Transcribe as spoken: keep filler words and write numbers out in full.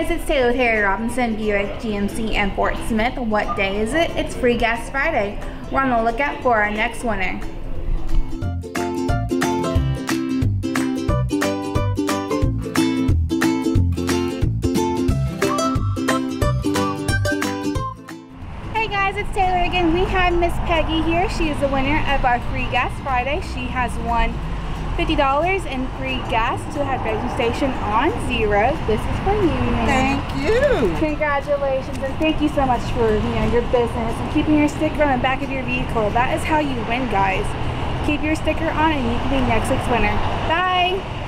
guys, it's Taylor with Harry Robinson Buick G M C and Fort Smith. What day is it? It's Free Gas Friday. We're on the lookout for our next winner. Hey guys, it's Taylor again. We have Miss Peggy here. She is the winner of our Free Gas Friday. She has won fifty dollars in free gas to the hydration station on zero. This is for you, ma'am. Thank you. Congratulations, and thank you so much for you know your business and keeping your sticker on the back of your vehicle. That is how you win, guys. Keep your sticker on and you can be next week's winner. Bye.